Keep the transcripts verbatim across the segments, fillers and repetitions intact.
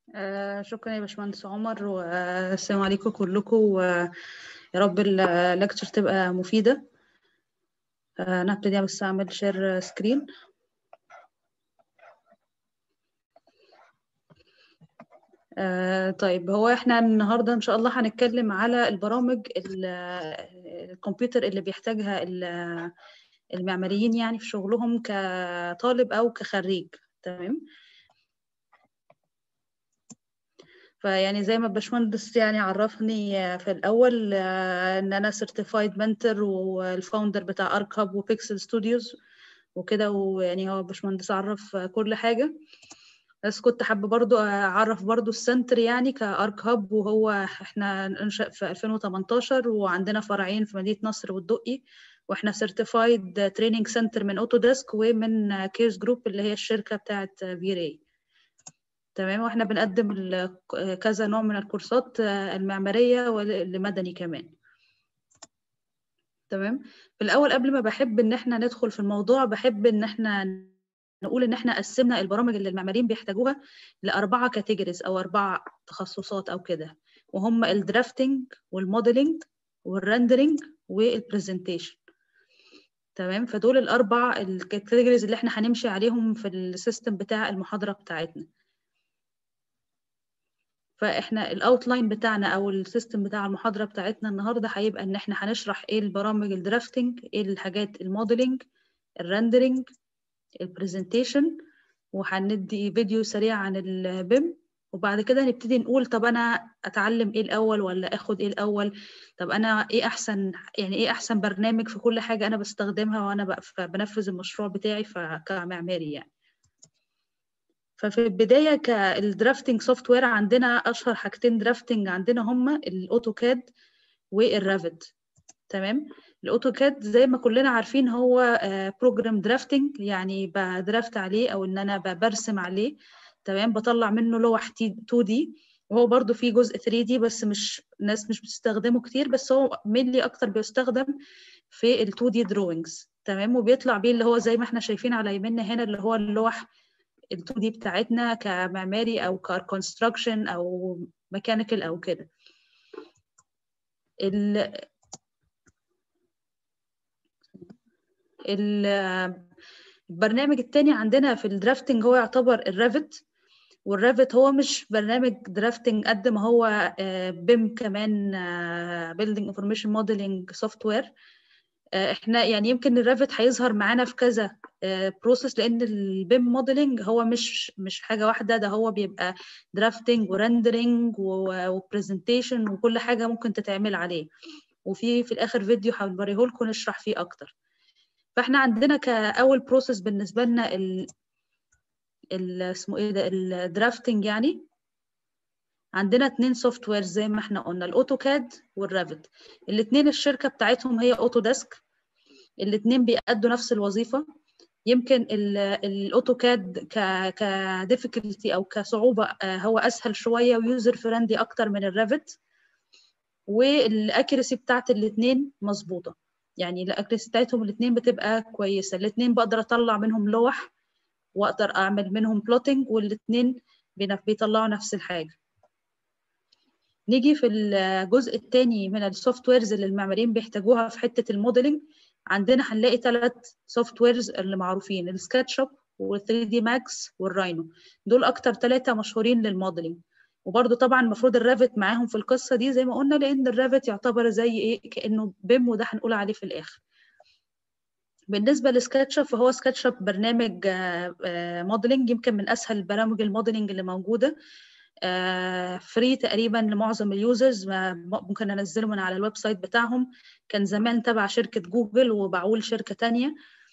آه شكرا يا باشمهندس عمر، والسلام عليكم كلكم، ويا رب اللكتشر تبقى مفيدة. آه أنا هبتدي بس أعمل شير سكرين. آه طيب، هو احنا النهاردة إن شاء الله هنتكلم على البرامج الكمبيوتر اللي بيحتاجها المعماريين يعني في شغلهم كطالب أو كخريج. تمام. فيعني زي ما الباشمهندس يعني عرفني في الأول إن أنا سيرتيفايد منتور والفاوندر بتاع أركهب وبيكسل ستوديوز وكده، ويعني هو الباشمهندس عرف كل حاجة، بس كنت حابة برضو أعرف برضو السنتر يعني كأركهب. وهو إحنا انشأ في ألفين وتمنتاشر وعندنا فرعين في مدينة نصر والدقي، وإحنا سيرتيفايد تريننج سنتر من أوتوديسك ومن كيرز جروب اللي هي الشركة بتاعت فيراي. تمام. واحنا بنقدم كذا نوع من الكورسات المعمارية والمدني كمان. تمام. في الأول قبل ما بحب إن احنا ندخل في الموضوع، بحب إن احنا نقول إن احنا قسمنا البرامج اللي المعماريين بيحتاجوها لأربعة كاتيجوريز أو أربع تخصصات أو كده، وهم الدرافتنج والموديلنج والرندرنج والبرزنتيشن. تمام. فدول الأربع الكاتيجوريز اللي احنا هنمشي عليهم في السيستم بتاع المحاضرة بتاعتنا. فاحنا الاوتلاين بتاعنا او السيستم بتاع المحاضره بتاعتنا النهارده هيبقى ان احنا هنشرح ايه البرامج الدرافتنج، ايه الحاجات الموديلنج، الرندرنج، البرزنتيشن، وهندي فيديو سريع عن البيم. وبعد كده نبتدي نقول طب انا اتعلم ايه الاول ولا اخد ايه الاول، طب انا ايه احسن، يعني ايه احسن برنامج في كل حاجه انا بستخدمها وانا بنفذ المشروع بتاعي كمعماري يعني. ففي البداية كالدرافتنج سوفت وير عندنا أشهر حاجتين درافتنج عندنا هما الأوتوكاد والرافت. تمام. الأوتوكاد زي ما كلنا عارفين هو بروجرام درافتنج، يعني بدرافت عليه أو إن أنا برسم عليه. تمام. بطلع منه لوح تو دي، وهو برضو فيه جزء ثري دي بس مش ناس مش بتستخدمه كتير، بس هو مينلي أكتر بيستخدم في ال تو دي دروينجز. تمام. وبيطلع بيه اللي هو زي ما احنا شايفين على يميننا هنا اللي هو اللوح ال تو دي بتاعتنا كمعماري او ككونستراكشن او ميكانيكال او كده. ال البرنامج الثاني عندنا في الدرافتنج هو يعتبر الرافت. والرافت هو مش برنامج درافتنج قد ما هو بيم كمان، بيلدينج انفورميشن موديلنج سوفت وير. احنا يعني يمكن الرافت هيظهر معانا في كذا بروسيس، لان البيم موديلنج هو مش مش حاجه واحده، ده هو بيبقى درافتنج ورندرنج وبرزنتيشن وكل حاجه ممكن تتعمل عليه، وفي في الاخر فيديو هوريه لكم نشرح فيه اكتر. فاحنا عندنا كاول بروسيس بالنسبه لنا ال ال اسمه ايه ده الدرافتنج، يعني عندنا اتنين سوفت وير زي ما احنا قلنا، الاوتوكاد والرافت. الاثنين الشركه بتاعتهم هي اوتوديسك، الاثنين بيأدوا نفس الوظيفة. يمكن الاوتوكاد ك كديفيكولتي او كصعوبة هو اسهل شوية ويوزر فريندلي اكتر من الرافت، والاكيرسي بتاعت الاثنين مظبوطة، يعني الاكيرسي بتاعتهم الاثنين بتبقى كويسة. الاثنين بقدر اطلع منهم لوح واقدر اعمل منهم بلوتنج، والاثنين بيطلعوا نفس الحاجة. نيجي في الجزء الثاني من السوفت ويرز اللي المعماريين بيحتاجوها في حته الموديلنج. عندنا هنلاقي ثلاث سوفت ويرز اللي معروفين، السكتش اب وال3 دي ماكس والراينو. دول اكتر ثلاثه مشهورين للموديلنج. وبرده طبعا المفروض الرافت معاهم في القصه دي زي ما قلنا، لان الرافت يعتبر زي ايه كانه بيم، وده هنقول عليه في الاخر. بالنسبه لسكتش اب فهو سكتش اب برنامج موديلنج، يمكن من اسهل برامج الموديلنج اللي موجوده، فري uh, تقريبا لمعظم اليوزرز، ممكن انزله من على الويب سايت بتاعهم. كان زمان تبع شركه جوجل وباعوه لشركه ثانيه.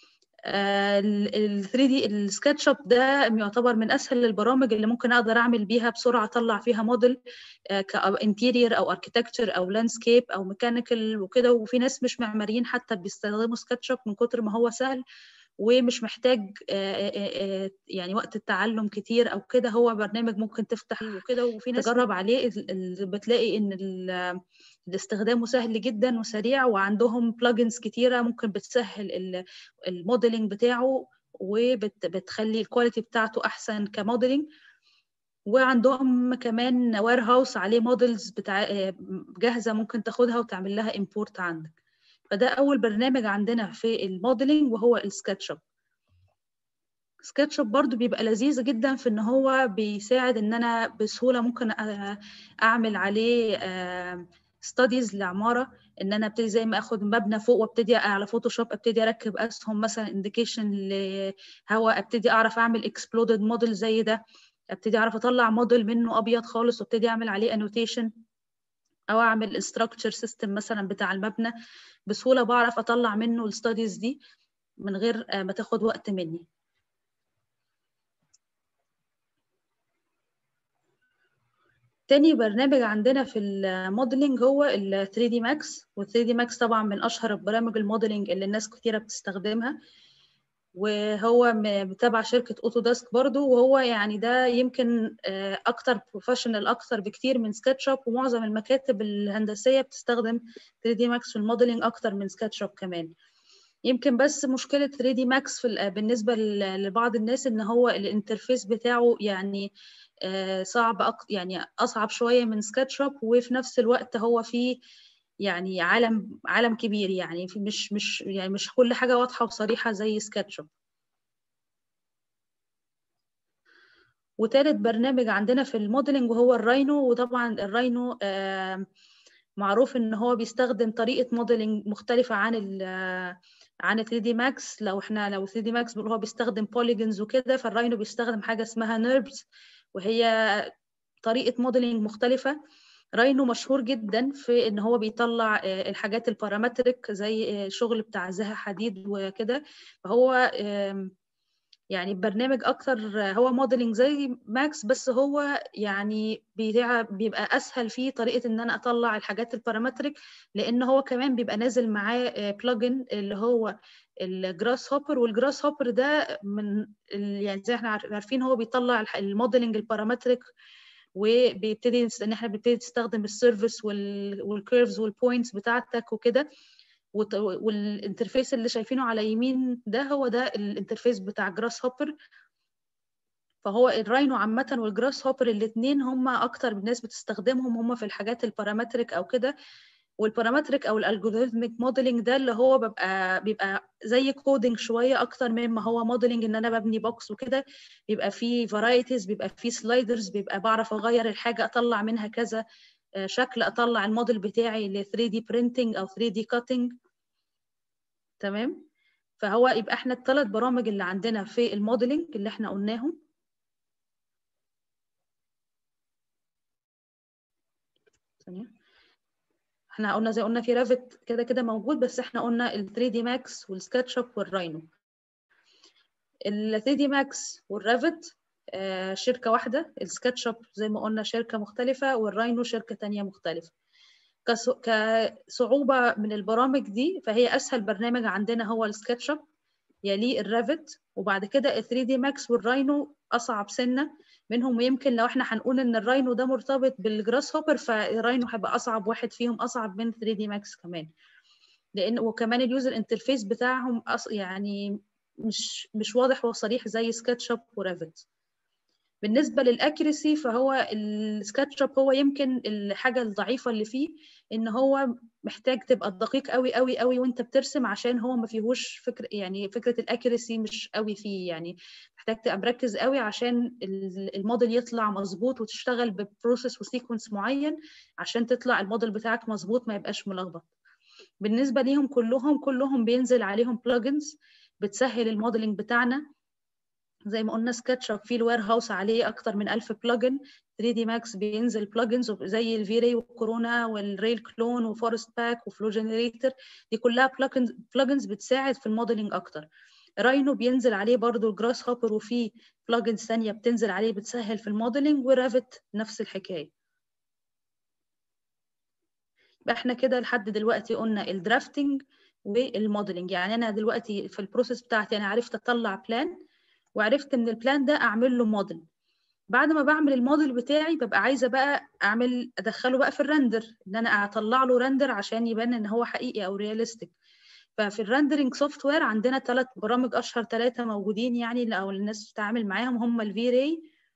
ال ثري دي السكتش اب ده يعتبر من اسهل البرامج اللي ممكن اقدر اعمل بيها بسرعه، اطلع فيها موديل uh, كانتيرير او اركيتكتشر او لاندسكيب او ميكانيكال وكده. وفي ناس مش معماريين حتى بيستخدموا سكتش اب من كتر ما هو سهل ومش محتاج يعني وقت التعلم كتير او كده. هو برنامج ممكن تفتح وكده، وفي ناس تجرب عليه بتلاقي ان الاستخدامه سهل جدا وسريع، وعندهم بلجنز كتيره ممكن بتسهل الموديلنج بتاعه وبتخلي الكواليتي بتاعته احسن كموديلنج. وعندهم كمان وير هاوس عليه موديلز بتاع جاهزه ممكن تاخدها وتعمل لها امبورت عندك. فده اول برنامج عندنا في الموديلنج وهو السكتش اب. سكتش اب برضو بيبقى لذيذ جدا في ان هو بيساعد ان انا بسهوله ممكن اعمل عليه ستاديز لعماره، ان انا ابتدي زي ما اخد مبنى فوق وابتدي على فوتوشوب ابتدي اركب اسهم مثلا انديكيشن لهواء، ابتدي اعرف اعمل اكسبلودد موديل زي ده، ابتدي اعرف اطلع موديل منه ابيض خالص وابتدي اعمل عليه انوتيشن، او اعمل استراكشر سيستم مثلا بتاع المبنى. بسهوله بعرف اطلع منه الستاديز دي من غير ما تاخد وقت مني. تاني برنامج عندنا في الموديلنج هو ال ثري دي Max، وال ثري دي Max طبعا من اشهر برامج الموديلنج اللي الناس كتيره بتستخدمها، وهو تبع شركه اوتوديسك برضو، وهو يعني ده يمكن اكتر بروفيشنال اكتر بكتير من سكتش اب، ومعظم المكاتب الهندسيه بتستخدم ثري دي Max في الموديلنج اكتر من سكتش اب كمان. يمكن بس مشكله ثري دي Max في بالنسبه لبعض الناس ان هو الانترفيس بتاعه يعني صعب أك... يعني اصعب شويه من سكتش اب، وفي نفس الوقت هو فيه يعني عالم عالم كبير، يعني في مش مش يعني مش كل حاجه واضحه وصريحه زي سكتش اب. وثالث برنامج عندنا في الموديلنج وهو الراينو. وطبعا الراينو آه معروف ان هو بيستخدم طريقه موديلنج مختلفه عن ال عن ثري دي Max. لو احنا لو ثري دي Max بنقول هو بيستخدم بوليجونز وكده، فالراينو بيستخدم حاجه اسمها نيربز، وهي طريقه موديلنج مختلفه. راينو مشهور جدا في ان هو بيطلع الحاجات البارامتريك زي شغل بتاع زها حديد وكده، فهو يعني برنامج اكتر هو موديلنج زي ماكس، بس هو يعني بيبقى اسهل فيه طريقه ان انا اطلع الحاجات البارامتريك، لان هو كمان بيبقى نازل معاه بلجن اللي هو الجراس هوبر. والجراس هوبر ده من يعني زي احنا عارفين هو بيطلع الموديلنج البارامتريك، وبيبتدي ان احنا بنبتدي نستخدم السيرفيس والكيرفز والبوينتس بتاعتك وكده. والانترفيس اللي شايفينه على يمين ده هو ده الانترفيس بتاع جراس هوبر. فهو الراينو عامة والجراس هوبر الاثنين هم اكتر الناس بتستخدمهم هم في الحاجات البارامتريك او كده. والبارامتريك او الالجوريثميك موديلنج ده اللي هو بيبقى بيبقى زي كودينج شويه اكتر مما هو موديلنج ان انا ببني بوكس وكده. بيبقى فيه فرايتيز، بيبقى فيه سلايدرز، بيبقى بعرف اغير الحاجه اطلع منها كذا شكل، اطلع الموديل بتاعي ل ثري دي printing او ثري دي cutting. تمام. فهو يبقى احنا الثلاث برامج اللي عندنا في الموديلنج اللي احنا قلناهم. ثانيه، احنا قلنا زي قلنا في رافت كده كده موجود، بس احنا قلنا ال ثري دي Max والسكتش اب والراينو. ال ثري دي Max والرافت آه شركه واحده، السكتش اب زي ما قلنا شركه مختلفه، والراينو شركه ثانيه مختلفه. كصعوبه من البرامج دي، فهي اسهل برنامج عندنا هو السكتش اب، يليه الرافت، وبعد كده ال ثري دي Max والراينو اصعب سنه منهم. ويمكن لو احنا هنقول ان الراينو ده مرتبط بالجراس هوبر، فالراينو هيبقى اصعب واحد فيهم، اصعب من ثري دي Max كمان، لان وكمان اليوزر انترفيس بتاعهم يعني مش مش واضح وصريح زي سكتش اب ورافت. بالنسبه للاكيرسي، فهو السكتش اب هو يمكن الحاجه الضعيفه اللي فيه ان هو محتاج تبقى دقيق قوي قوي قوي وانت بترسم، عشان هو ما فيهوش فكره يعني فكره الاكيرسي مش قوي فيه، يعني محتاج تبقى مركز قوي عشان الموديل يطلع مظبوط وتشتغل ببروسيس وسيكونس معين عشان تطلع الموديل بتاعك مظبوط ما يبقاش ملخبط. بالنسبه ليهم كلهم كلهم بينزل عليهم بلجنز بتسهل الموديلنج بتاعنا. زي ما قلنا سكتش اب فيه الوير هاوس عليه اكتر من ألف بلجن، ثري دي Max بينزل بلجنز زي الفيري والكورونا والريل كلون وفورست باك وفلو جنريتور، دي كلها بلجنز بلجنز بتساعد في الموديلنج اكتر. راينو بينزل عليه برضو الجراس هوبر، وفيه بلجنز ثانيه بتنزل عليه بتسهل في الموديلنج، ورافت نفس الحكايه. احنا كده لحد دلوقتي قلنا الدرافتنج والموديلنج. يعني انا دلوقتي في البروسيس بتاعتي انا عرفت اطلع بلان، وعرفت من البلان ده اعمل له موديل. بعد ما بعمل الموديل بتاعي ببقى عايزه بقى اعمل ادخله بقى في الرندر، ان انا اطلع له رندر عشان يبان ان هو حقيقي او رياليستيك. ففي الرندرنج سوفت وير عندنا ثلاث برامج، اشهر ثلاثه موجودين يعني او الناس بتتعامل معاهم هم الفي راي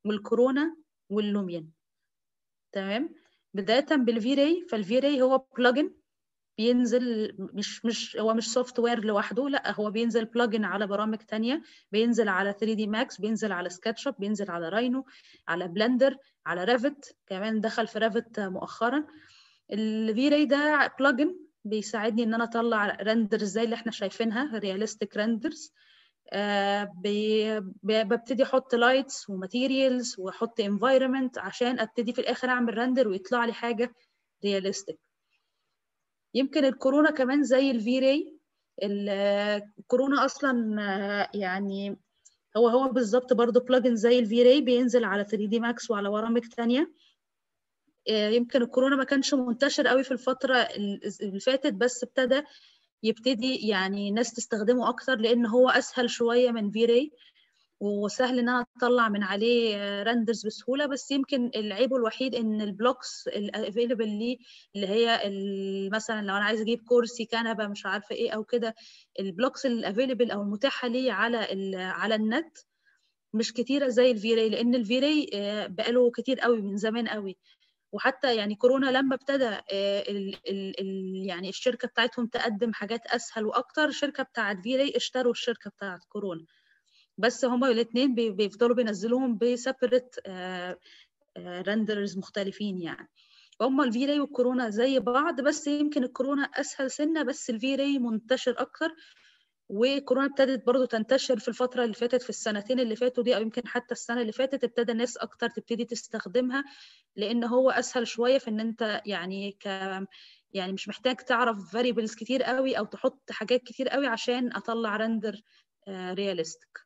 والكورونا واللوميان. تمام. بدايه بالفي راي، فالفي راي هو بلجن بينزل، مش مش هو مش سوفت وير لوحده، لا هو بينزل بلجن على برامج تانية، بينزل على ثري دي ماكس، بينزل على سكتش اب، بينزل على راينو، على بلندر، على ريفت، كمان دخل في ريفت مؤخرا. الفي راي ده بلجن بيساعدني ان انا اطلع رندرز زي اللي احنا شايفينها، رياليستيك رندرز. آه ببتدي احط لايتس وماتيريالز واحط انفايرمنت عشان ابتدي في الاخر اعمل رندر ويطلع لي حاجه رياليستيك. يمكن الكورونا كمان زي الفي راي. الكورونا اصلا يعني هو هو بالظبط برضه بلجن زي الفي راي، بينزل على ثري دي ماكس وعلى برامج ثانيه. يمكن الكورونا ما كانش منتشر قوي في الفتره اللي فاتت، بس ابتدى يبتدي يعني ناس تستخدمه اكتر لان هو اسهل شويه من في راي، وسهل ان انا اطلع من عليه رندرز بسهوله. بس يمكن العيب الوحيد ان البلوكس الافيلبل ليه، اللي هي مثلا لو انا عايزه اجيب كرسي كنبه مش عارفه ايه او كده، البلوكس الافيلبل او المتاحه ليه على على النت مش كتيره زي الفي راي، لان الفي راي بقاله كتير قوي من زمان قوي. وحتى يعني كورونا لما ابتدى ال ال ال يعني الشركه بتاعتهم تقدم حاجات اسهل واكتر، الشركه بتاعت في راي اشتروا الشركه بتاعت كورونا، بس هما الاثنين بيفضلوا بينزلوهم بسيبريت رندرز مختلفين يعني. هما الفي راي والكورونا زي بعض، بس يمكن الكورونا اسهل سنه، بس الفي راي منتشر اكتر. وكورونا ابتدت برضو تنتشر في الفتره اللي فاتت، في السنتين اللي فاتوا دي، او يمكن حتى السنه اللي فاتت ابتدى ناس اكتر تبتدي تستخدمها، لان هو اسهل شويه في ان انت يعني ك يعني مش محتاج تعرف فاريبلز كتير قوي او تحط حاجات كتير قوي عشان اطلع رندر رياليستيك.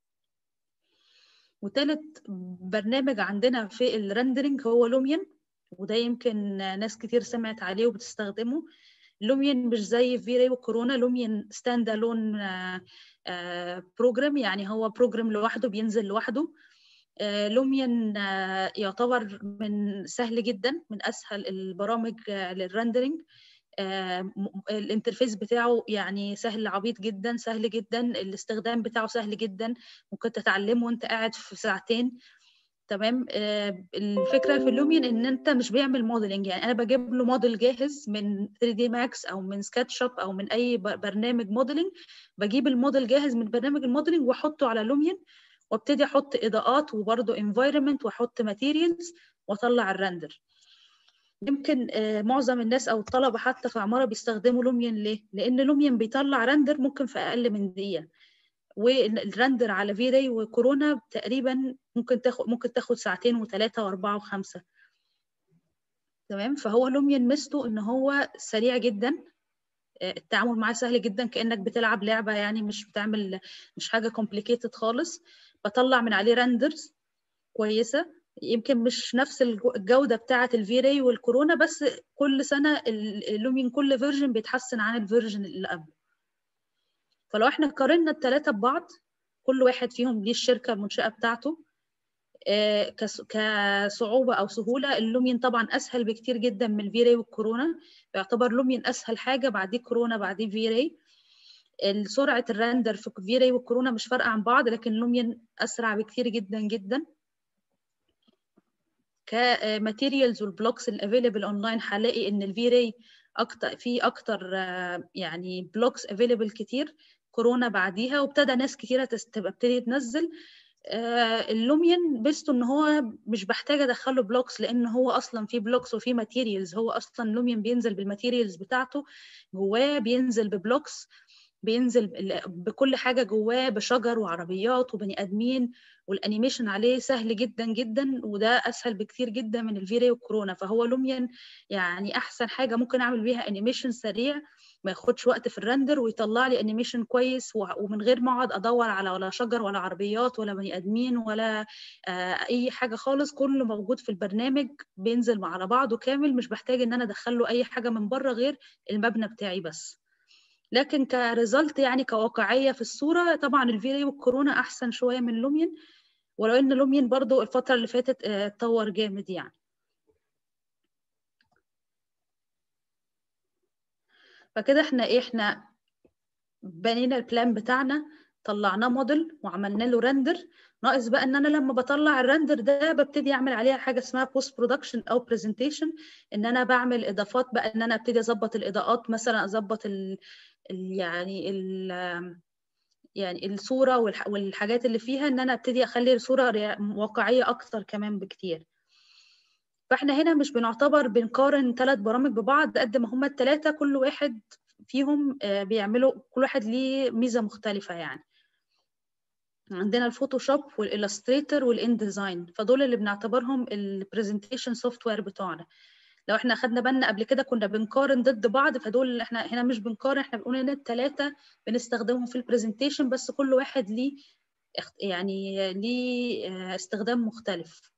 وثالث برنامج عندنا في الرندرنج هو لوميان، وده يمكن ناس كتير سمعت عليه وبتستخدمه. لوميان مش زي في راي وكورونا، لوميان ستاند الون بروجرام، يعني هو بروجرام لوحده بينزل لوحده. لوميان يعتبر من سهل جدا، من اسهل البرامج للرندرنج. الانترفيس بتاعه يعني سهل عبيط جدا، سهل جدا الاستخدام بتاعه سهل جدا، ممكن تتعلمه وانت قاعد في ساعتين. تمام. الفكره في اللوميان ان انت مش بيعمل موديلنج، يعني انا بجيب له موديل جاهز من ثري دي ماكس او من سكتش اب او من اي برنامج موديلنج، بجيب الموديل جاهز من برنامج الموديلنج واحطه على لوميان، وابتدي احط اضاءات وبرده انفايرمنت واحط ماتيريالز واطلع الرندر. يمكن معظم الناس او الطلبه حتى في عماره بيستخدموا لوميان. ليه؟ لان لوميان بيطلع رندر ممكن في اقل من دقيقه، والرندر على في راي وكورونا تقريبا ممكن تاخد ممكن تاخد ساعتين وثلاثه واربعه وخمسه. تمام. فهو لوميان ميزته ان هو سريع جدا، التعامل معاه سهل جدا، كانك بتلعب لعبه يعني، مش بتعمل مش حاجه كومبليكيتد خالص. بطلع من عليه رندرز كويسه، يمكن مش نفس الجوده بتاعه الفي راي والكورونا، بس كل سنه اللومين كل فيرجن بيتحسن عن الفيرجن اللي قبله. فلو احنا قارنا الثلاثه ببعض، كل واحد فيهم ليه الشركه المنشاه بتاعته، كصعوبه او سهوله اللومين طبعا اسهل بكتير جدا من الفي راي والكورونا، يعتبر لومين اسهل حاجه، بعديه كورونا، بعديه في راي. سرعه الرندر في في راي والكورونا مش فارقه عن بعض، لكن لومين اسرع بكتير جدا جدا. كماتيريالز والبلوكس الافيلبل اونلاين هلاقي ان الفي راي اكتر في اكتر يعني بلوكس افيلبل كتير، كورونا بعديها، وابتدى ناس كتيره تبتدي تنزل. اللوميان بيستو ان هو مش بحتاج ادخله بلوكس، لان هو اصلا في بلوكس وفي ماتيريالز، هو اصلا لوميان بينزل بالماتيريالز بتاعته جواه، بينزل ببلوكس، بينزل بكل حاجه جواه، بشجر وعربيات وبني ادمين، والانيميشن عليه سهل جدا جدا، وده اسهل بكتير جدا من الفي راي والكورونا. فهو لوميان يعني احسن حاجه ممكن اعمل بيها انيميشن سريع، ما ياخدش وقت في الرندر، ويطلع لي انيميشن كويس، ومن غير ما اقعد ادور على ولا شجر ولا عربيات ولا بني ادمين ولا آه اي حاجه خالص. كله موجود في البرنامج، بينزل على بعضه كامل، مش بحتاج ان انا ادخل له اي حاجه من بره غير المبنى بتاعي بس. لكن كريزلت يعني كواقعيه في الصوره، طبعا الفي راي والكورونا احسن شويه من لوميان، ولو ان لوميان برضو الفتره اللي فاتت اتطور جامد يعني. فكده احنا ايه احنا بنينا البلان بتاعنا، طلعناه موديل وعملنا له رندر، ناقص بقى ان انا لما بطلع الرندر ده ببتدي اعمل عليها حاجه اسمها بوست برودكشن او برزنتيشن، ان انا بعمل اضافات بقى، ان انا ابتدي اظبط الاضاءات مثلا، اظبط ال يعني ال يعني الصوره والحاجات اللي فيها، ان انا ابتدي اخلي الصوره واقعيه اكتر كمان بكتير. فاحنا هنا مش بنعتبر بنقارن ثلاث برامج ببعض قد ما هما الثلاثه كل واحد فيهم بيعملوا، كل واحد ليه ميزه مختلفه. يعني عندنا الفوتوشوب والإلستريتور والإنديزاين، فدول اللي بنعتبرهم البرزنتيشن سوفت وير بتوعنا. لو احنا خدنا بالنا قبل كده كنا بنقارن ضد بعض، فدول اللي احنا هنا مش بنقارن، احنا بنقول ان الثلاثه بنستخدمهم في البرزنتيشن، بس كل واحد ليه يعني ليه استخدام مختلف.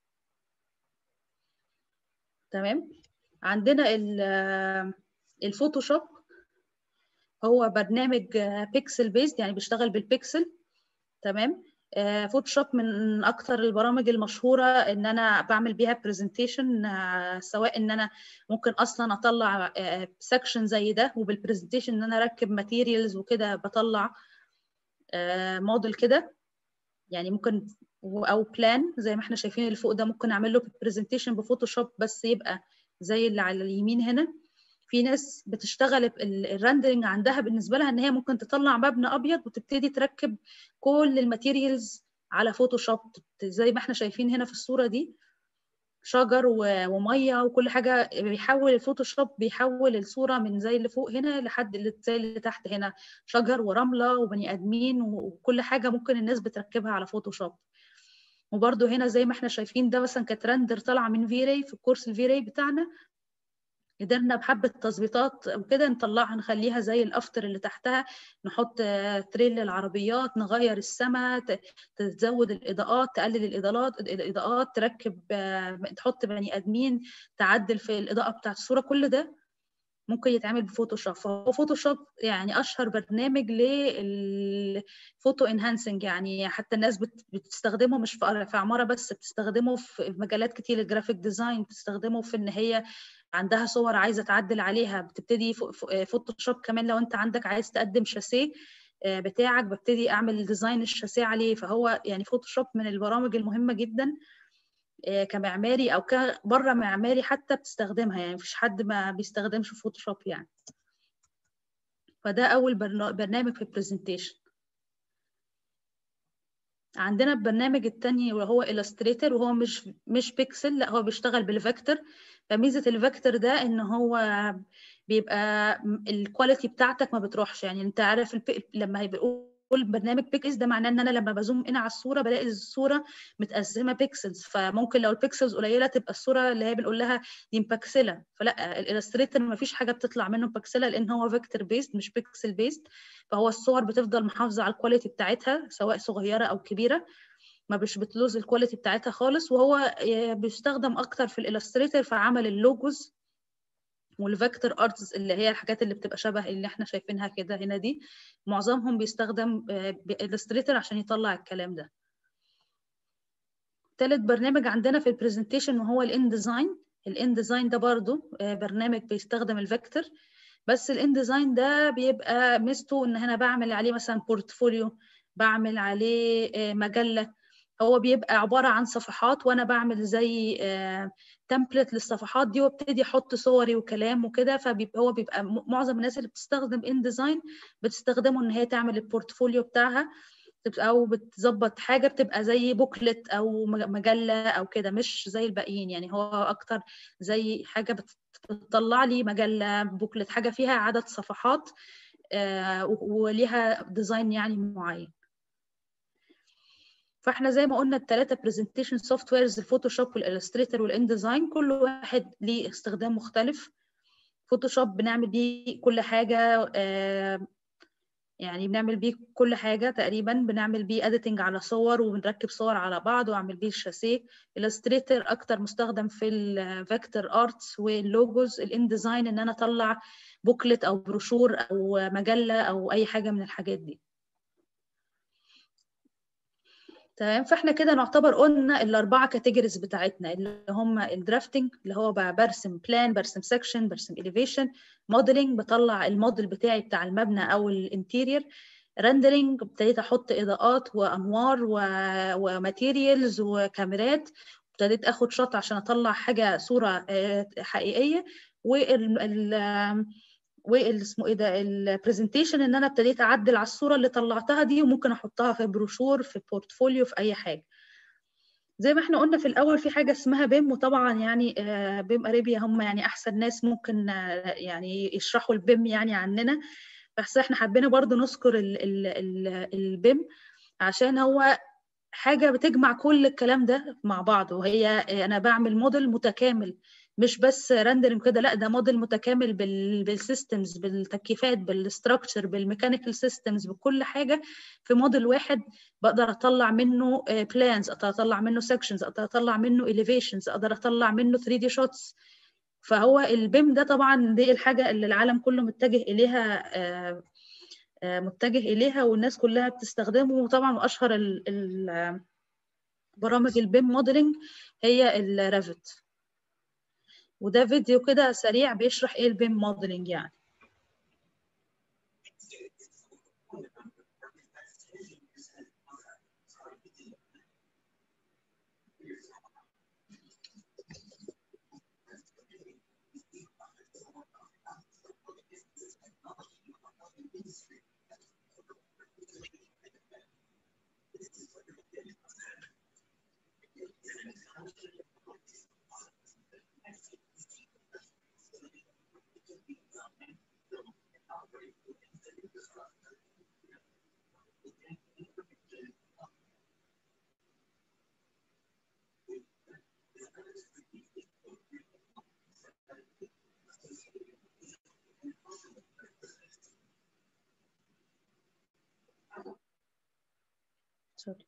تمام. عندنا الفوتوشوب هو برنامج بيكسل بيست، يعني بيشتغل بالبيكسل. تمام. فوتوشوب من اكتر البرامج المشهوره ان انا بعمل بيها برزنتيشن، سواء ان انا ممكن اصلا اطلع سكشن زي ده، وبالبرزنتيشن ان انا اركب ماتيريالز وكده، بطلع موديل كده يعني، ممكن او بلان زي ما احنا شايفين اللي فوق ده، ممكن اعمل له برزنتيشن بفوتوشوب بس يبقى زي اللي على اليمين هنا. في ناس بتشتغل الرندرنج عندها بالنسبه لها ان هي ممكن تطلع مبنى ابيض وتبتدي تركب كل الماتيريالز على فوتوشوب، زي ما احنا شايفين هنا في الصوره دي، شجر وميه وكل حاجه. بيحول الفوتوشوب بيحول الصوره من زي اللي فوق هنا لحد اللي زي اللي تحت هنا، شجر ورمله وبني ادمين وكل حاجه ممكن الناس بتركبها على فوتوشوب. وبرده هنا زي ما احنا شايفين ده مثلا كانت رندر طالعه من فيراي في الكورس الفيراي بتاعنا، قدرنا بحبة تظبيطات وكده نطلعها نخليها زي الأفتر اللي تحتها، نحط تريل للعربيات، نغير السماء، تزود الإضاءات، تقلل الإضاءات الإضاءات تركب، تحط بني آدمين، تعدل في الإضاءة بتاعت الصورة. كل ده ممكن يتعمل بفوتوشوب. فهو فوتوشوب يعني أشهر برنامج للفوتو انهانسنج، يعني حتى الناس بتستخدمه مش في عمارة بس، بتستخدمه في مجالات كتير، الجرافيك ديزاين بتستخدمه في إن هي عندها صور عايزه تعدل عليها، بتبتدي فوتوشوب. كمان لو انت عندك عايز تقدم شاسيه بتاعك، ببتدي اعمل ديزاين الشاسيه عليه. فهو يعني فوتوشوب من البرامج المهمه جدا كمعماري او كبره معماري حتى بتستخدمها، يعني مفيش حد ما بيستخدمش فوتوشوب يعني. فده اول برنامج في البرزنتيشن. عندنا البرنامج الثاني وهو إلستريتور، وهو مش مش بيكسل، لا هو بيشتغل بالفيكتور. فميزه الفيكتور ده ان هو بيبقى الكواليتي بتاعتك ما بتروحش. يعني انت عارف البي... لما هيقول برنامج بيكسل ده معناه ان انا لما بزوم ان على الصوره بلاقي الصوره متقسمه بيكسلز، فممكن لو البيكسلز قليله تبقى الصوره اللي هي بنقول لها دي مبكسله. فلا، الإلستريتور ما فيش حاجه بتطلع منه مبكسله لان هو فيكتور بيست مش بيكسل بيست. فهو الصور بتفضل محافظه على الكواليتي بتاعتها سواء صغيره او كبيره، ما مش بتلوز الكواليتي بتاعتها خالص. وهو بيستخدم اكتر في الإلستريتور في عمل اللوجوز والفيكتور ارتس، اللي هي الحاجات اللي بتبقى شبه اللي احنا شايفينها كده هنا دي، معظمهم بيستخدم بالإلستريتور عشان يطلع الكلام ده. ثالث برنامج عندنا في البرزنتيشن وهو الإنديزاين. الإنديزاين ده برضو برنامج بيستخدم الفيكتور، بس الإنديزاين ده بيبقى ميزته ان انا بعمل عليه مثلا بورتفوليو، بعمل عليه مجلة. هو بيبقى عبارة عن صفحات وانا بعمل زي تمبلت للصفحات دي وابتدي احط صوري وكلام وكده. فبيبقى هو بيبقى معظم الناس اللي بتستخدم إنديزاين بتستخدمه ان هي تعمل البورتفوليو بتاعها، او بتظبط حاجه بتبقى زي بوكلت او مجله او كده، مش زي الباقيين. يعني هو اكتر زي حاجه بتطلع لي مجله بوكلت، حاجه فيها عدد صفحات آه وليها ديزاين يعني معين. فاحنا زي ما قلنا الثلاثه برزنتيشن سوفت ويرز، الفوتوشوب والإلستريتور والإنديزاين، كل واحد ليه استخدام مختلف. فوتوشوب بنعمل بيه كل حاجه، آه يعني بنعمل بيه كل حاجة تقريبا، بنعمل بيه اديتنج على صور وبنركب صور على بعض واعمل بيه الشاسيه. الستريتور اكتر مستخدم في الفيكتور ارتس واللوجوز. الانديزاين ان انا اطلع بوكلت او بروشور او مجلة او اي حاجة من الحاجات دي. تمام. فاحنا كده نعتبر قلنا الاربعه كاتيجوريز بتاعتنا اللي هم الدرافتنج اللي هو برسم بلان، برسم سكشن، برسم اليفيشن. موديلنج بطلع الموديل بتاعي بتاع المبنى او الانتيرير. رندرنج ابتديت احط اضاءات وانوار وماتيريالز وكاميرات، ابتديت اخد شوت عشان اطلع حاجه صوره حقيقيه. وال وال اسمه ايه ده البرزنتيشن، ان انا ابتديت اعدل على الصوره اللي طلعتها دي، وممكن احطها في بروشور، في بورتفوليو، في اي حاجه. زي ما احنا قلنا في الاول في حاجه اسمها بيم، وطبعا يعني بيم اريبيا هم يعني احسن ناس ممكن يعني يشرحوا البيم يعني عننا، بس احنا حبينا برضو نذكر البيم عشان هو حاجه بتجمع كل الكلام ده مع بعض. وهي انا بعمل موديل متكامل، مش بس رندرنج كده، لا ده موديل متكامل بالسيستمز، بالتكييفات، بالستراكشر، بالميكانيكال سيستمز، بكل حاجه في موديل واحد. بقدر اطلع منه بلانز، اقدر اطلع منه سكشنز، اقدر اطلع منه اليفيشنز، اقدر اطلع منه ثري دي شوتس. فهو البيم ده طبعا دي الحاجه اللي العالم كله متجه اليها متجه اليها والناس كلها بتستخدمه. وطبعا واشهر ال ال برامج البيم موديلنج هي الريفت. وده فيديو كده سريع بيشرح ايه البيم موديلنج يعني. Sorry.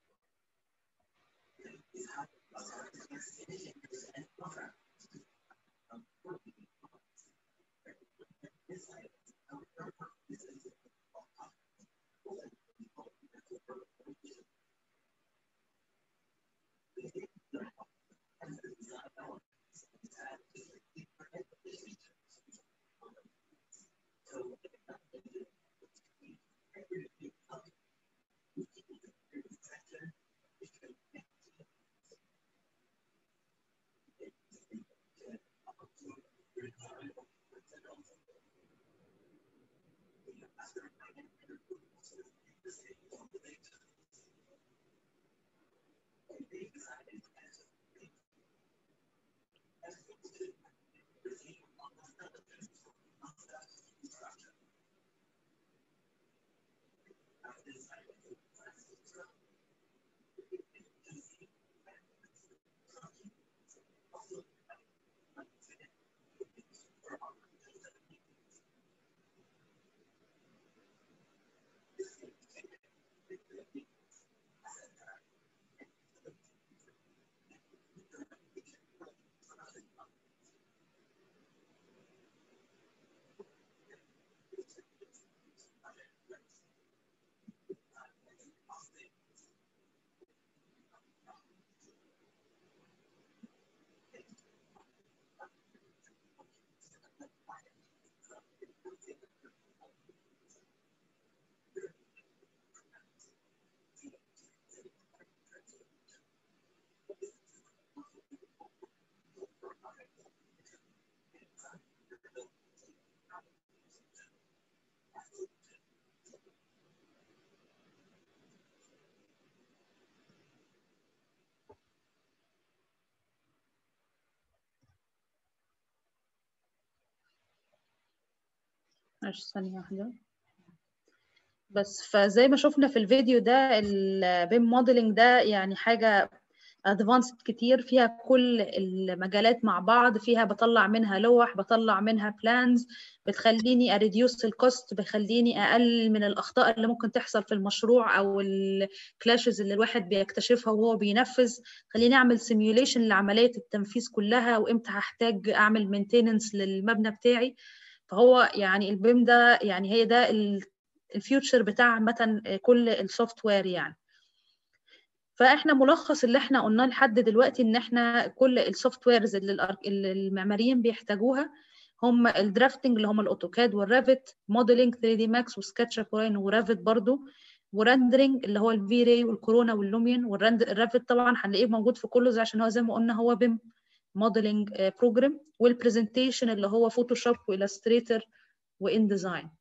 معلش ثانية واحدة بس. فزي ما شفنا في الفيديو ده البيم موديلنج ده يعني حاجة ادفانسد كتير، فيها كل المجالات مع بعض، فيها بطلع منها لوح، بطلع منها بلانز، بتخليني اريديوس الكوست، بخليني اقلل من الاخطاء اللي ممكن تحصل في المشروع او الكلاشز اللي الواحد بيكتشفها وهو بينفذ، خليني اعمل سيميوليشن لعمليه التنفيذ كلها، وامتى هحتاج اعمل مينتيننس للمبنى بتاعي. فهو يعني البيم ده يعني هي ده الفيوتشر بتاع عامه كل السوفت وير يعني. فاحنا ملخص اللي احنا قلناه لحد دلوقتي ان احنا كل السوفت ويرز اللي المعماريين بيحتاجوها هم الدرافتنج اللي هم الاوتوكاد والرافت، موديلنج ثري دي ماكس وسكتش اب ورافت برضو، ورندرنج اللي هو الفي راي والكورونا واللوميون. والرافت طبعا هنلاقيه موجود في كله زي عشان هو زي ما قلنا هو بيم موديلنج بروجرام، والبرزنتيشن اللي هو فوتوشوب والستريتور وان ديزاين.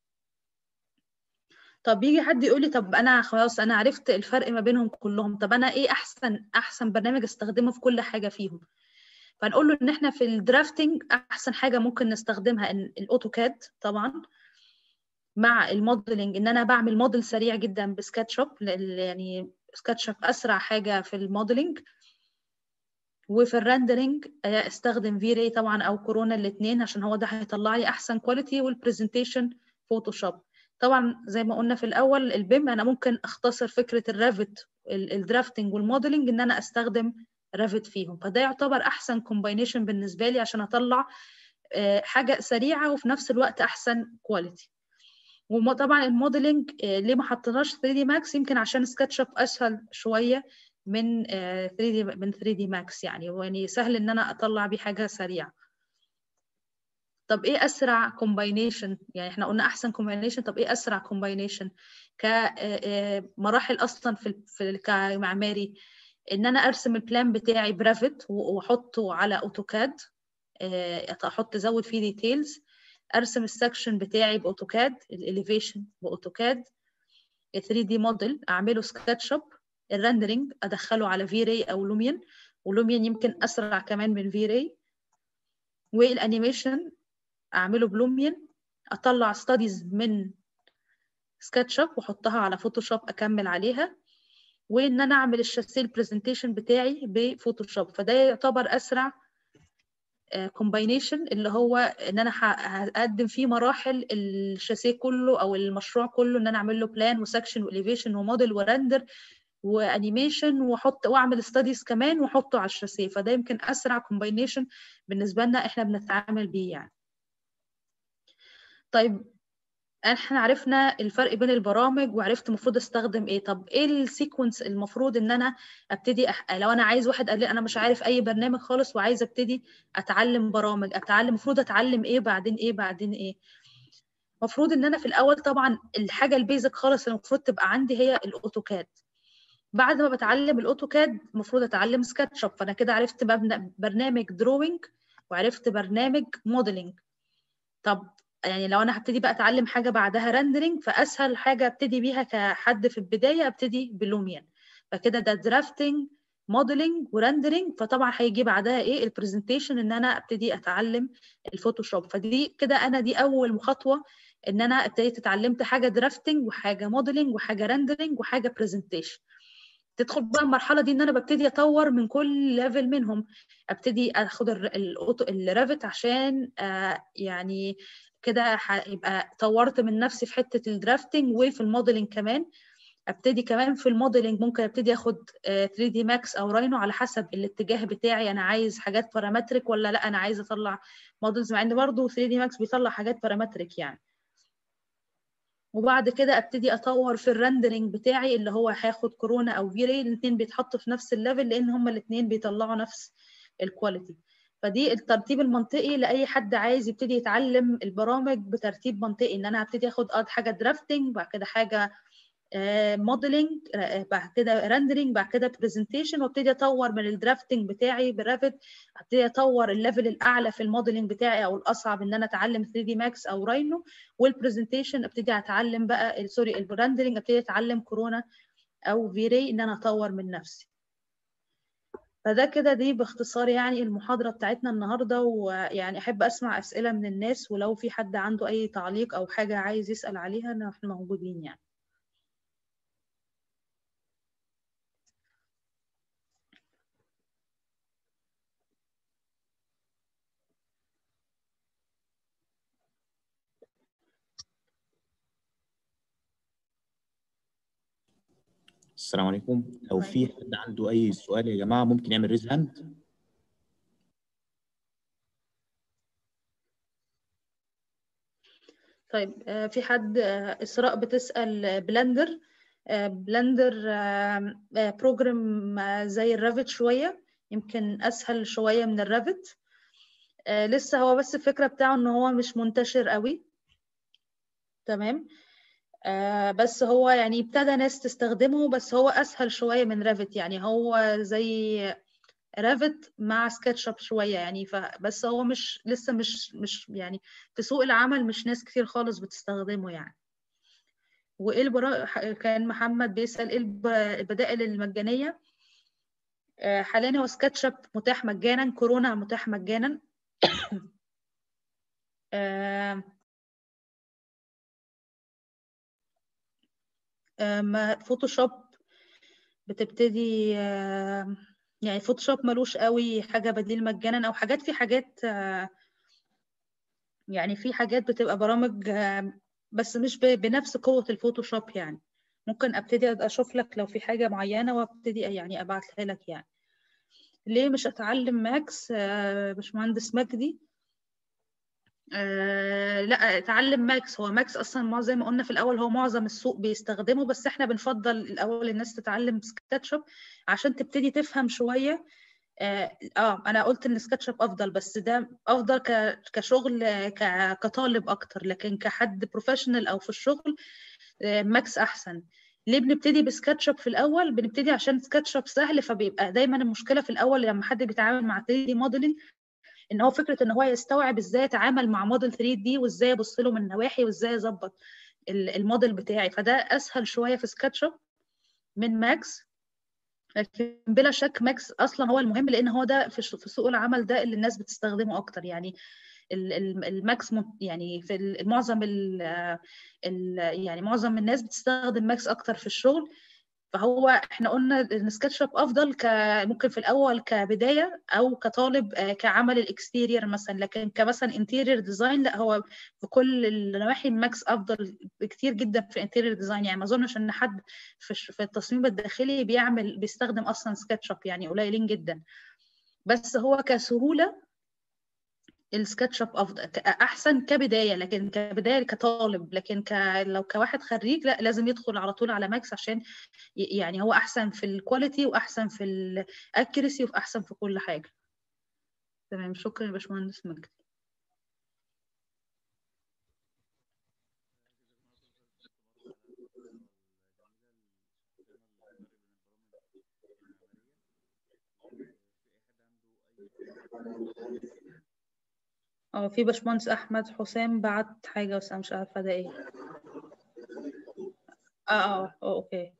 طب يجي حد يقول لي طب انا خلاص انا عرفت الفرق ما بينهم كلهم، طب انا ايه احسن احسن برنامج استخدمه في كل حاجه فيهم؟ فنقول له ان احنا في الدرافتنج احسن حاجه ممكن نستخدمها ان الاوتوكاد طبعا، مع الموديلنج ان انا بعمل موديل سريع جدا بسكتش اب، يعني سكتش اب اسرع حاجه في الموديلنج. وفي الرندرنج استخدم في راي طبعا او كورونا الاثنين عشان هو ده هيطلع لي احسن كواليتي. والبرزنتيشن فوتوشوب. طبعا زي ما قلنا في الاول البيم انا ممكن اختصر فكره الرافت الدرافتنج والموديلنج ان انا استخدم رافت فيهم، فده يعتبر احسن كومباينيشن بالنسبه لي عشان اطلع حاجه سريعه وفي نفس الوقت احسن كواليتي. وطبعا الموديلنج ليه ما حطيناش ثري دي ماكس؟ يمكن عشان سكتش اب اسهل شويه من ثري دي من ثري دي ماكس، يعني يعني سهل ان انا اطلع بيه حاجه سريعه. طب ايه اسرع كومباينيشن؟ يعني احنا قلنا احسن كومباينيشن، طب ايه اسرع كومباينيشن كمراحل اصلا في في كمعماري؟ ان انا ارسم البلان بتاعي برافت واحطه على اوتوكاد، احط ازود فيه ديتيلز، ارسم السكشن بتاعي باوتوكاد، الاليفيشن باوتوكاد، ثري دي موديل اعمله سكتش اب، الرندرنج ادخله على في راي او لوميون، ولوميون يمكن اسرع كمان من في راي، والانيميشن اعمله بلوميون، اطلع ستاديز من سكتش اب واحطها على فوتوشوب اكمل عليها، وان انا اعمل الشاسيه البرزنتيشن بتاعي بفوتوشوب. فده يعتبر اسرع كومباينيشن اللي هو ان انا هقدم فيه مراحل الشاسيه كله او المشروع كله، ان انا اعمل له بلان وسكشن واليفيشن وموديل ورندر وانيميشن واحط واعمل ستاديز كمان واحطه على الشاسيه. فده يمكن اسرع كومباينيشن بالنسبه لنا احنا بنتعامل بيه يعني. طيب احنا عرفنا الفرق بين البرامج وعرفت المفروض استخدم ايه. طب ايه السيكونس المفروض ان انا ابتدي أح... لو انا عايز واحد قال لي انا مش عارف اي برنامج خالص وعايز ابتدي اتعلم برامج، اتعلم المفروض اتعلم ايه بعدين ايه بعدين ايه؟ المفروض ان انا في الاول طبعا الحاجه البيزك خالص المفروض تبقى عندي هي الاوتوكاد. بعد ما بتعلم الاوتوكاد المفروض اتعلم سكتش اب، فانا كده عرفت برنامج دروينج وعرفت برنامج موديلنج. طب يعني لو انا هبتدي بقى اتعلم حاجه بعدها رندرنج، فاسهل حاجه ابتدي بيها كحد في البدايه ابتدي بلوميون. فكده ده درافتنج موديلنج ورندرنج، فطبعا هيجي بعدها ايه؟ البرزنتيشن، ان انا ابتدي اتعلم الفوتوشوب. فدي كده انا دي اول خطوه ان انا ابتديت اتعلمت حاجه درافتنج وحاجه موديلنج وحاجه رندرنج وحاجه برزنتيشن. تدخل بقى المرحله دي ان انا ببتدي اطور من كل ليفل منهم، ابتدي اخد الرافت عشان آه يعني كده هيبقى طورت من نفسي في حته الدرافتنج وفي الموديلنج كمان. ابتدي كمان في الموديلنج ممكن ابتدي اخد ثري دي ماكس او راينو على حسب الاتجاه بتاعي، انا عايز حاجات بارامتريك ولا لا انا عايز اطلع موديلز، مع ان برضه ثري دي ماكس بيطلع حاجات بارامتريك يعني. وبعد كده ابتدي اطور في الرندرنج بتاعي اللي هو هاخد كورونا او في راي، الاثنين بيتحطوا في نفس الليفل لان هما الاثنين بيطلعوا نفس الكواليتي. فدي الترتيب المنطقي لاي حد عايز يبتدي يتعلم البرامج بترتيب منطقي، ان انا هبتدي اخد اه حاجه درافتنج، بعد كده حاجه موديلنج، آه بعد كده رندرنج، بعد كده برزنتيشن، وابتدي اطور من الدرافتنج بتاعي برافت، ابتدي اطور الليفل الاعلى في الموديلنج بتاعي او الاصعب ان انا اتعلم ثري دي ماكس او راينو، والبرزنتيشن ابتدي اتعلم بقى سوري الرندرنج ابتدي اتعلم كورونا او في راي ان انا اطور من نفسي. فده كده دي باختصار يعني المحاضرة بتاعتنا النهاردة، ويعني أحب أسمع أسئلة من الناس، ولو في حد عنده أي تعليق أو حاجة عايز يسأل عليها نحن موجودين يعني. السلام عليكم. لو في حد عنده أي سؤال يا جماعة ممكن يعمل ريز هاند. طيب في حد إسراء بتسأل بلندر. بلندر بروجرام زي الرافت شوية، يمكن أسهل شوية من الرافت. آه لسه هو بس الفكرة بتاعه ان هو مش منتشر قوي. تمام. آه بس هو يعني ابتدى ناس تستخدمه، بس هو اسهل شوية من ريفت، يعني هو زي ريفت مع سكتش اب شوية يعني. فبس هو مش لسه مش مش يعني في سوق العمل مش ناس كتير خالص بتستخدمه يعني. وايه البرا... كان محمد بيسأل ايه الب- البدائل المجانية. آه حاليا هو سكتش اب متاح مجانا، كورونا متاح مجانا. آه آه فوتوشوب بتبتدي آه يعني فوتوشوب ملوش قوي حاجة بديل مجانا، او حاجات في حاجات آه يعني في حاجات بتبقى برامج آه بس مش ب- بنفس قوة الفوتوشوب يعني. ممكن ابتدي اشوف لك لو في حاجة معينة وابتدي يعني ابعتها لك يعني. ليه مش اتعلم ماكس آه باشمهندس مجدي؟ آه لا اتعلم ماكس. هو ماكس اصلا ما زي ما قلنا في الاول هو معظم السوق بيستخدمه، بس احنا بنفضل الاول الناس تتعلم سكتشوب عشان تبتدي تفهم شوية. اه آه، انا قلت ان سكتشوب افضل، بس ده افضل ك- كشغل آه، ك- كطالب اكتر، لكن كحد بروفيشنال او في الشغل آه، ماكس احسن. ليه بنبتدي بسكتشوب في الاول؟ بنبتدي عشان سكتشوب سهل، فبيبقى دايما المشكله في الاول لما حد بيتعامل مع ثري دي موديلنج ان هو فكره ان هو يستوعب ازاي يتعامل مع موديل ثري دي وازاي يبص له من النواحي وازاي يظبط ال- الموديل بتاعي. فده اسهل شويه في سكتشوب من ماكس. لكن بلا شك ماكس اصلا هو المهم، لان هو ده في ش- في سوق العمل ده اللي الناس بتستخدمه اكتر يعني. ال- ال- الماكس م- يعني في ال- معظم ال ال يعني معظم الناس بتستخدم ماكس اكتر في الشغل. فهو احنا قلنا ان سكتش اب افضل ك ممكن في الاول كبدايه او كطالب آه، كعمل الاكستيرير مثلا، لكن كمثلا انتيرير ديزاين لا، هو في كل النواحي ماكس افضل بكتير جدا في انتيرير ديزاين. يعني ما اظنش ان حد في الش- في التصميم الداخلي بيعمل بيستخدم اصلا سكتش اب، يعني قليلين جدا. بس هو كسهوله السكتش اب افضل ك- احسن كبدايه، لكن كبدايه كطالب. لكن ك... لو كواحد خريج لا، لازم يدخل على طول على ماكس عشان ي- يعني هو احسن في الكواليتي واحسن في الاكيرسي واحسن في كل حاجه. تمام، شكرا يا باشمهندس مجدي. اه في باشمهندس احمد حسام بعت حاجه بس انا مش عارفه ده ايه. اه اه آه، اوكي.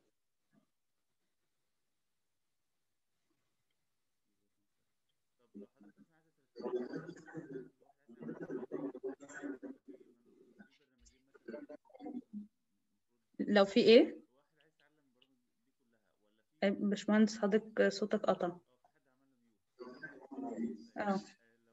لو في ايه آه، باشمهندس حضرتك صوتك قطع. اه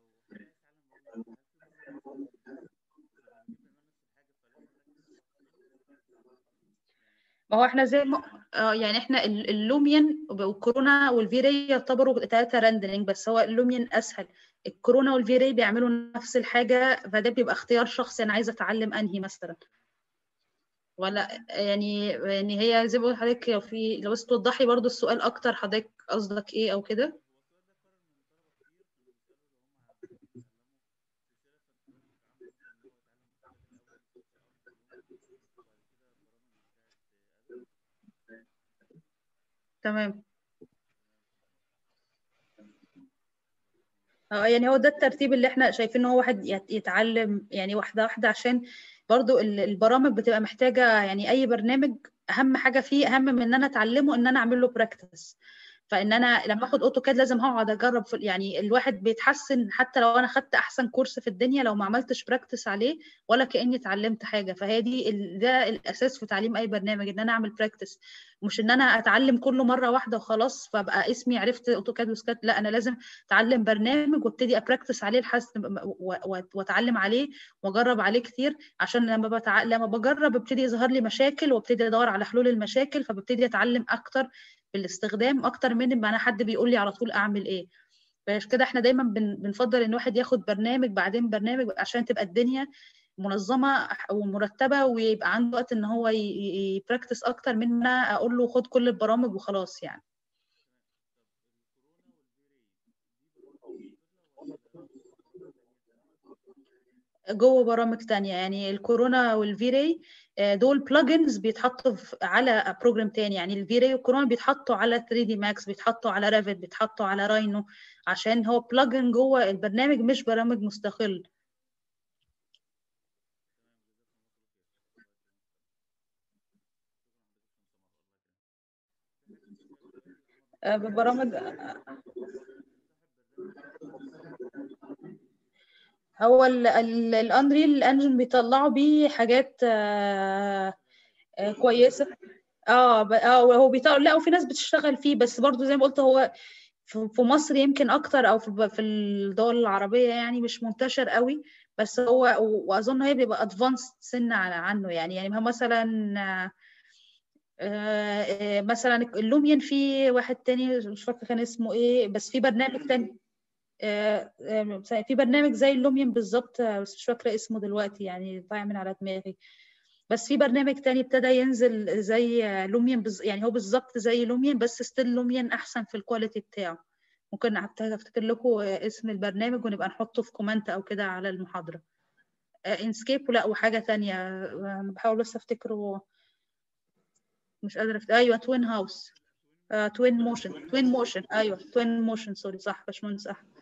ما هو احنا زي ما اه يعني احنا ال- اللوميان والكورونا والفيري يعتبروا ثلاثة راندرنج، بس هو اللوميان اسهل. الكورونا والفيري بيعملوا نفس الحاجة، فده بيبقى اختيار شخصي انا عايزة اتعلم انهي مثلا. ولا يعني يعني هي زي ما بقول لحضرتك، لو في لو بس توضحي برضو السؤال اكتر، حضرتك قصدك ايه او كده. تمام. اه يعني هو ده الترتيب اللي احنا شايفين ان هو واحد يت- يتعلم يعني واحده واحده، عشان برضو ال- البرامج بتبقى محتاجه يعني اي برنامج اهم حاجه فيه اهم من ان انا اتعلمه ان انا اعمل له براكتس. فان انا لما اخد اوتوكاد لازم هقعد اجرب في يعني الواحد بيتحسن حتى لو انا خدت احسن كورس في الدنيا لو ما عملتش براكتس عليه ولا كاني اتعلمت حاجه. فهي دي ال... ده الاساس في تعليم اي برنامج، ان انا اعمل براكتس، مش ان انا اتعلم كله مره واحده وخلاص فابقى اسمي عرفت اوتوكاد وسكات. لا، انا لازم اتعلم برنامج وابتدي ابراكتس عليه لحد و- و- واتعلم عليه واجرب عليه كتير، عشان لما بتع... لما بجرب ابتدي يظهر لي مشاكل وابتدي ادور على حلول المشاكل، فببتدي اتعلم اكتر بالاستخدام اكتر من ما انا حد بيقول لي على طول اعمل ايه. فعشان كده احنا دايما بن... بنفضل ان واحد ياخد برنامج بعدين برنامج عشان تبقى الدنيا منظمة ومرتبة ويبقى عنده وقت ان هو يبراكتس اكتر من ما أنا اقول له خد كل البرامج وخلاص يعني. جوه برامج تانية، يعني الكورونا والفيري دول بلجنز بيتحطوا على بروجرام تاني. يعني الفيري والكورونا بيتحطوا على ثري دي ماكس، بيتحطوا على ريفت، بيتحطوا على راينو، عشان هو بلجن جوه البرنامج مش برامج مستقل. ببرامج هو الانريل انجن بيطلعوا بيه حاجات آه آه كويسه. اه اه هو بيطلع، لا وفي ناس بتشتغل فيه، بس برضو زي ما قلت هو في مصر يمكن اكتر، او في في الدول العربيه يعني مش منتشر قوي. بس هو واظن هي بيبقى ادفانسد سنه عنه يعني. يعني مثلا آه مثلا اللوميان، في واحد تاني مش فاكره كان اسمه ايه، بس في برنامج تاني آه في برنامج زي اللوميان بالظبط، بس مش فاكره اسمه دلوقتي يعني، ضايع من على دماغي. بس في برنامج تاني ابتدى ينزل زي لوميان بز... يعني هو بالظبط زي لوميان، بس ستيل لوميان احسن في الكواليتي بتاعه. ممكن افتكر لكم اسم البرنامج ونبقى نحطه في كومنت او كده على المحاضرة. انسكيب ولا وحاجة تانية انا بحاول بس افتكره، مش قادرة افتكر. ايوه توين هاوس، توين موشن توين موشن ايوه توين موشن سوري، صح باشمهندس احمد.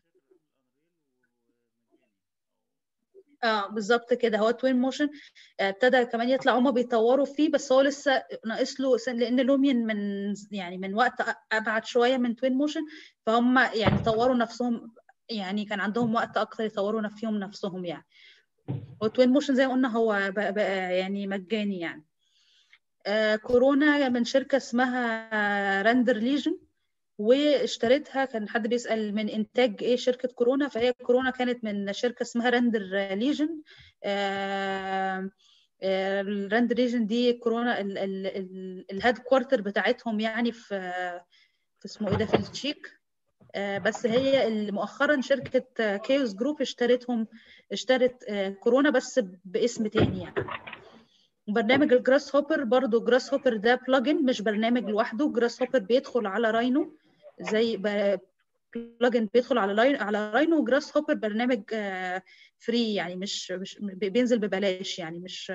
اه بالظبط كده، هو توين موشن ابتدى كمان يطلع، هما بيطوروا فيه، بس هو لسه ناقص له سن، لان لوميان من يعني من وقت ابعد شويه من توين موشن، فهم يعني طوروا نفسهم، يعني كان عندهم وقت اكتر يطوروا فيهم نفسهم يعني. وتوين موشن زي ما قلنا هو بقى بقى يعني مجاني يعني. آه كورونا من شركه اسمها راندر ليجن، واشتريتها، كان حد بيسأل من إنتاج إيه شركة كورونا، فهي كورونا كانت من شركة اسمها راندر ليجن. آه الراندر ليجن دي كورونا الهيد كوارتر بتاعتهم يعني في في اسمه ايه ده في التشيك. آه بس هي مؤخرا شركة كيوس جروب اشترتهم، اشترت آه كورونا بس باسم تاني يعني. برنامج الجراس هوبر برضو، جراس هوبر ده بلجن مش برنامج لوحده. جراس هوبر بيدخل على راينو، زي بلجن بيدخل على لاين على راينو. وجراس هوبر برنامج فري يعني، مش مش بينزل ببلاش يعني، مش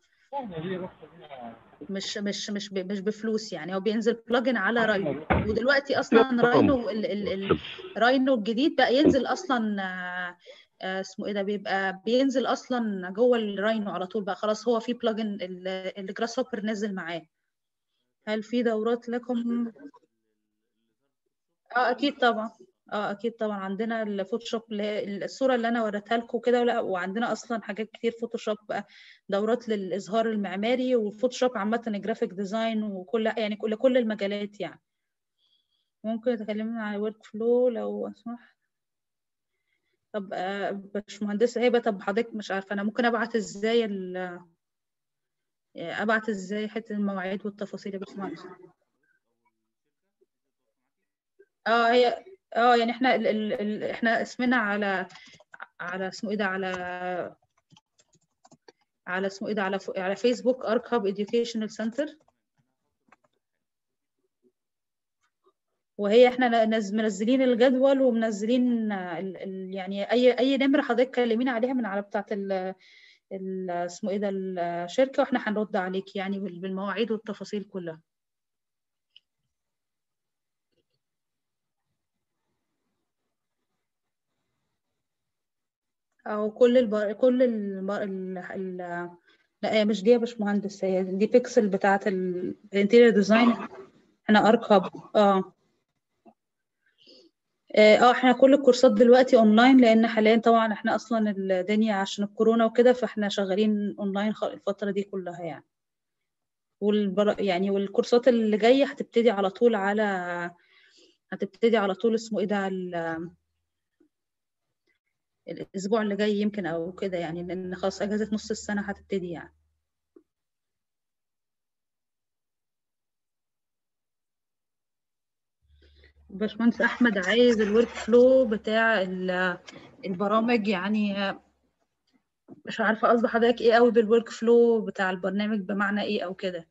مش مش مش مش بفلوس يعني، هو بينزل بلجن على راينو. ودلوقتي اصلا راينو ال ال ال راينو الجديد بقى ينزل اصلا اسمه ايه ده، بيبقى بينزل اصلا جوه الراينو على طول بقى، خلاص هو في بلجن الجراس هوبر نزل معاه. هل في دورات لكم؟ اه اكيد طبعا. اه اكيد طبعا عندنا الفوتوشوب، اللي هي الصوره اللي انا وريتها لكم كده، لا وعندنا اصلا حاجات كتير فوتوشوب بقى، دورات للاظهار المعماري وفوتوشوب عامه، جرافيك ديزاين وكل يعني كل كل المجالات يعني. ممكن تكلمنا عن الورك فلو لو اسمح؟ طب آه باشمهندسه هبه، طب حضرتك مش عارفه انا ممكن ابعت ازاي ابعت ازاي حته المواعيد والتفاصيل يا باشمهندس؟ اه هي اه يعني احنا ال ال ال احنا اسمنا على على اسمه ايه ده، على على اسمه ايه ده على ف... على فيسبوك اركب اديوكيشنال سنتر. وهي احنا نز... منزلين الجدول ومنزلين ال... ال... يعني اي اي نمره حضرتك كلمينا عليها من على بتاعه ال... ال... اسمه ايه ده الشركه، واحنا هنرد عليك يعني بالمواعيد والتفاصيل كلها. او كل الب... كل الب... ال... ال... لا هي مش دي يا باشمهندس، هي دي بيكسل بتاعه الانتيريور ديزاين. احنا اركب اه اه احنا كل الكورسات دلوقتي اونلاين، لان حاليا طبعا احنا اصلا الدنيا عشان الكورونا وكده، فاحنا شغالين اونلاين الفترة دي كلها يعني. والبر... يعني والكورسات اللي جاية هتبتدي على طول على هتبتدي على طول اسمه ايه ده ال... الاسبوع اللي جاي يمكن او كده يعني، لان خلاص اجازة نص السنة هتبتدي يعني. باشمهندس احمد عايز الورك فلو بتاع البرامج يعني، مش عارفة قصد حضرتك ايه قوي بالورك فلو بتاع البرنامج، بمعنى ايه او كده؟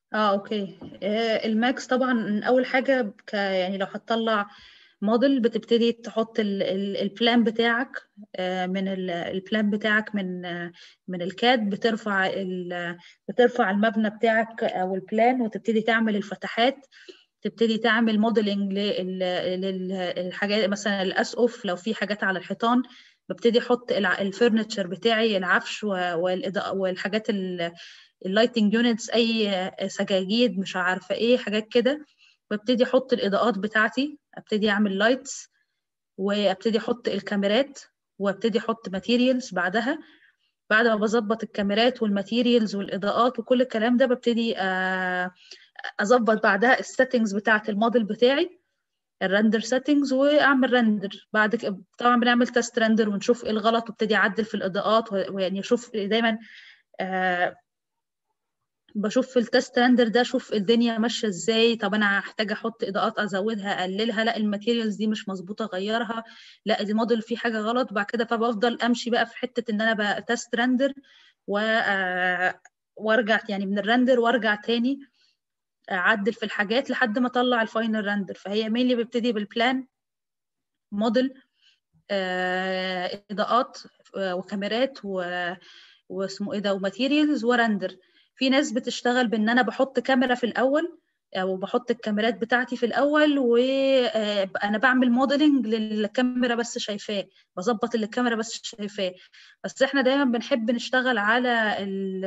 اه اوكي. آه الماكس طبعا اول حاجه ك يعني لو هتطلع موديل بتبتدي تحط ال ال البلان بتاعك، آه من ال البلان بتاعك من آه من الكاد، بترفع ال بترفع المبنى بتاعك او البلان، وتبتدي تعمل الفتحات، تبتدي تعمل موديلنج للحاجات، مثلا الاسقف لو في حاجات على الحيطان، ببتدي احط الفurniture بتاعي، العفش والاضاءه والحاجات، اللايتنج يونتس، اي سجاجيد مش عارفه ايه حاجات كده، ببتدي احط الاضاءات بتاعتي، ابتدي اعمل لايتس، وابتدي احط الكاميرات، وابتدي احط ماتيريالز بعدها. بعد ما بظبط الكاميرات والماتيريالز والاضاءات وكل الكلام ده، ببتدي اظبط بعدها السيتنجز بتاعه الموديل بتاعي، الرندر سيتنجز، واعمل رندر. بعد كده طبعا بنعمل تيست رندر ونشوف ايه الغلط، وابتدي اعدل في الاضاءات، ويعني اشوف دايما، آه بشوف في التست رندر ده، اشوف الدنيا ماشيه ازاي. طب انا هحتاج احط اضاءات، ازودها اقللها، لا الماتيريالز دي مش مظبوطه اغيرها، لا الموديل فيه حاجه غلط. بعد كده فبفضل امشي بقى في حته ان انا بقى تست رندر و وارجع يعني من الرندر، وارجع تاني اعدل في الحاجات لحد ما اطلع الفاينل رندر. فهي مينلي ببتدي بالبلان، موديل، آه، اضاءات، آه، وكاميرات، و... واسمه ايه ده، وماتيريالز، ورندر. في ناس بتشتغل بان انا بحط كاميرا في الاول، او بحط الكاميرات بتاعتي في الاول، وانا بعمل موديلنج للكاميرا بس شايفاه، بظبط اللي الكاميرا بس شايفاه. بس احنا دايما بنحب نشتغل على ال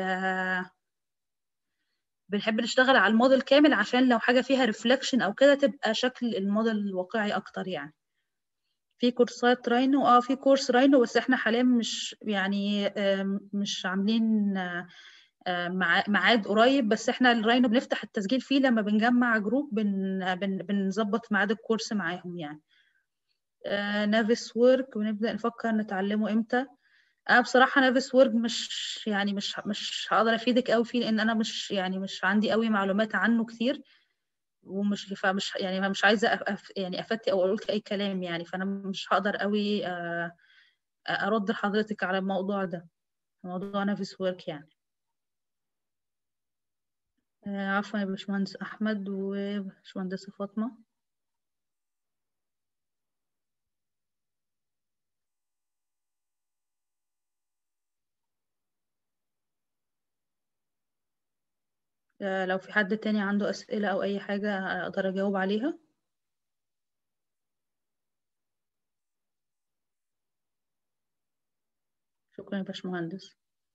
بنحب نشتغل على الموديل كامل، عشان لو حاجه فيها ريفلكشن او كده تبقى شكل الموديل واقعي اكتر يعني. في كورسات راينو، اه في كورس راينو، بس احنا حاليا مش يعني مش عاملين ميعاد قريب. بس احنا الراينو بنفتح التسجيل فيه لما بنجمع جروب، بن بن بنظبط ميعاد الكورس معاهم يعني. نافيس وورك ونبدأ نفكر نتعلمه امتى. انا بصراحة نافيس وورك مش يعني مش مش هقدر افيدك قوي فيه، لان انا مش يعني مش عندي قوي معلومات عنه كتير، ومش فمش يعني مش عايزه أف يعني افتي او اقول اي كلام يعني. فانا مش هقدر قوي ارد لحضرتك على الموضوع ده، موضوع نافيس وورك يعني. عفوا يا باشمهندس احمد وباشمهندسه فاطمه. لو في حد تاني عنده اسئله او اي حاجه اقدر اجاوب عليها. شكرا يا باشمهندس.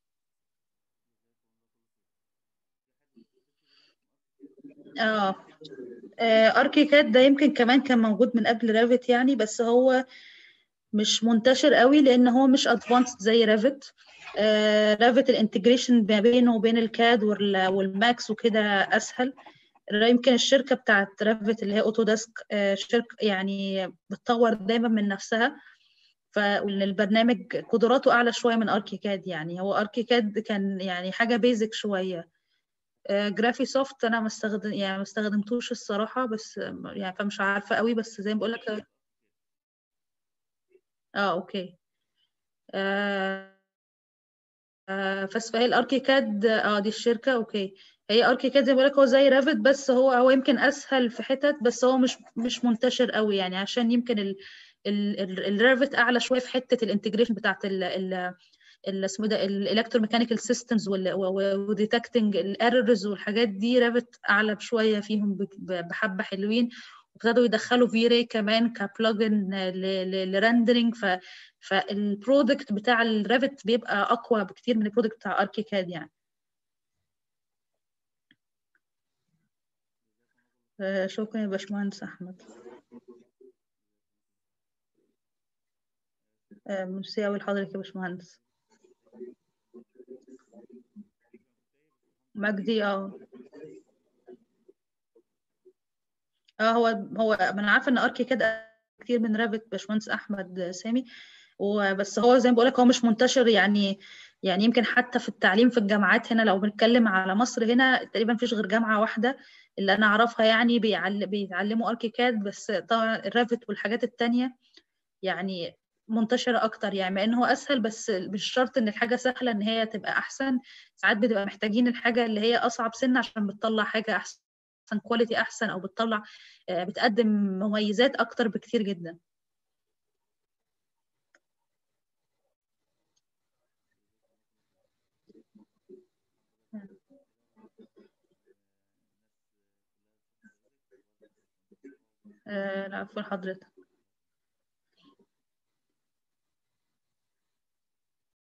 اه اركيكاد ده يمكن كمان كان موجود من قبل رافت يعني، بس هو مش منتشر قوي لان هو مش ادفانسد زي رافت. آه رافت الانتجريشن ما بينه وبين الكاد والماكس وكده اسهل. يمكن الشركه بتاعت رافت اللي هي اوتوديسك آه شركه يعني بتطور دايما من نفسها، فالبرنامج قدراته اعلى شويه من اركيكاد يعني. هو اركيكاد كان يعني حاجه بيزك شويه. آه جرافي سوفت انا ما استخدم يعني ما استخدمتوش الصراحه، بس يعني فمش عارفه قوي، بس زي ما بقول لك. اه اوكي. آه آه فهي الاركيكاد، اه دي الشركه اوكي. هي اركيكاد زي ما بقول لك هو زي رافت، بس هو هو يمكن اسهل في حتت، بس هو مش مش منتشر قوي يعني، عشان يمكن ال الرافت اعلى شويه في حته الانتجريشن بتاعت ال اسمه ده الالكتروميكانيكال سيستمز وديتكتنج الايرورز والحاجات دي. رافت اعلى بشويه فيهم بحبه حلوين، وابتدوا يدخلوا في راي كمان كبلجن لرندرنج. ف فالبرودكت بتاع الرافت بيبقى اقوى بكتير من البرودكت بتاع اركيكاد يعني. شكرا يا باشمهندس احمد. ميرسي قوي لحضرتك يا باشمهندس. مجدي اه اه هو هو انا عارفه ان اركيكاد كتير من رافت باشمهندس احمد سامي، وبس هو زي ما بقول لك هو مش منتشر يعني. يعني يمكن حتى في التعليم في الجامعات هنا، لو بنتكلم على مصر هنا تقريبا مفيش غير جامعه واحده اللي انا اعرفها يعني بيعل... بيتعلموا اركيكاد. بس طبعا الرافت والحاجات التانية يعني منتشرة أكتر يعني، مع إن هو أسهل، بس مش شرط إن الحاجة سهلة إن هي تبقى أحسن. ساعات بتبقى محتاجين الحاجة اللي هي أصعب سنة عشان بتطلع حاجة أحسن، كواليتي أحسن، أو بتطلع بتقدم مميزات أكتر بكتير جدا. العفو لحضرتك.